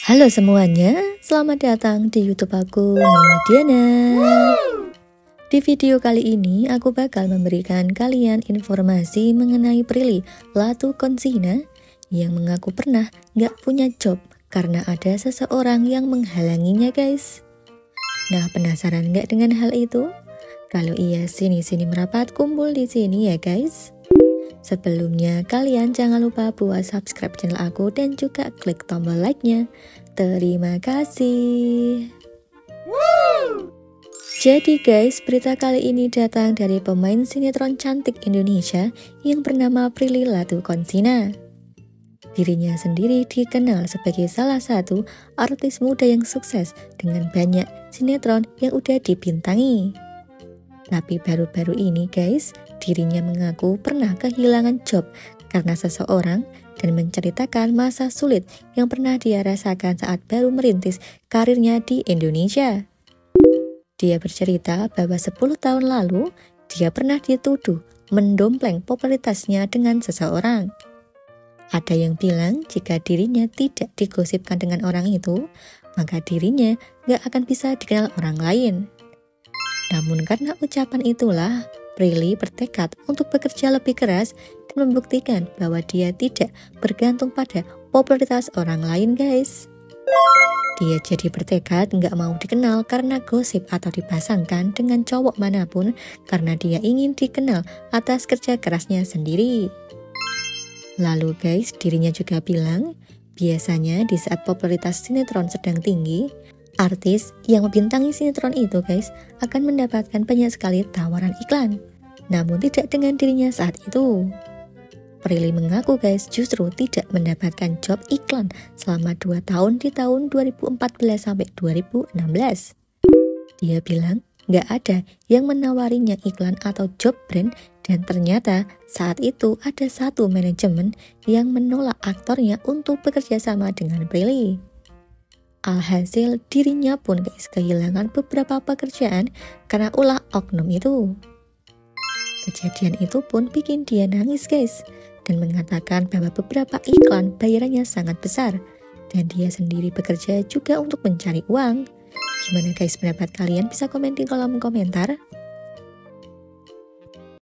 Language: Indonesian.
Halo semuanya, selamat datang di YouTube aku, Mediana. Di video kali ini, aku bakal memberikan kalian informasi mengenai Prilly Latuconsina yang mengaku pernah gak punya job karena ada seseorang yang menghalanginya, guys. Nah, penasaran gak dengan hal itu? Kalau iya, sini-sini merapat kumpul di sini ya, guys. Sebelumnya, kalian jangan lupa buat subscribe channel aku dan juga klik tombol like-nya. Terima kasih. Jadi guys, berita kali ini datang dari pemain sinetron cantik Indonesia yang bernama Prilly Latuconsina. Dirinya sendiri dikenal sebagai salah satu artis muda yang sukses dengan banyak sinetron yang udah dibintangi. Tapi baru-baru ini guys, dirinya mengaku pernah kehilangan job karena seseorang dan menceritakan masa sulit yang pernah dia rasakan saat baru merintis karirnya di Indonesia. Dia bercerita bahwa 10 tahun lalu, dia pernah dituduh mendompleng popularitasnya dengan seseorang. Ada yang bilang jika dirinya tidak digosipkan dengan orang itu, maka dirinya gak akan bisa dikenal orang lain. Namun karena ucapan itulah, Prilly bertekad untuk bekerja lebih keras dan membuktikan bahwa dia tidak bergantung pada popularitas orang lain, guys. Dia jadi bertekad nggak mau dikenal karena gosip atau dipasangkan dengan cowok manapun karena dia ingin dikenal atas kerja kerasnya sendiri. Lalu guys, dirinya juga bilang, biasanya di saat popularitas sinetron sedang tinggi, artis yang membintangi sinetron itu guys akan mendapatkan banyak sekali tawaran iklan. Namun tidak dengan dirinya saat itu. Prilly mengaku guys justru tidak mendapatkan job iklan selama 2 tahun di tahun 2014 sampai 2016. Dia bilang gak ada yang menawarinya iklan atau job brand dan ternyata saat itu ada satu manajemen yang menolak aktornya untuk bekerja sama dengan Prilly. Alhasil dirinya pun guys kehilangan beberapa pekerjaan karena ulah oknum itu. Kejadian itu pun bikin dia nangis guys dan mengatakan bahwa beberapa iklan bayarannya sangat besar dan dia sendiri bekerja juga untuk mencari uang. Gimana guys pendapat kalian? Bisa komen di kolom komentar.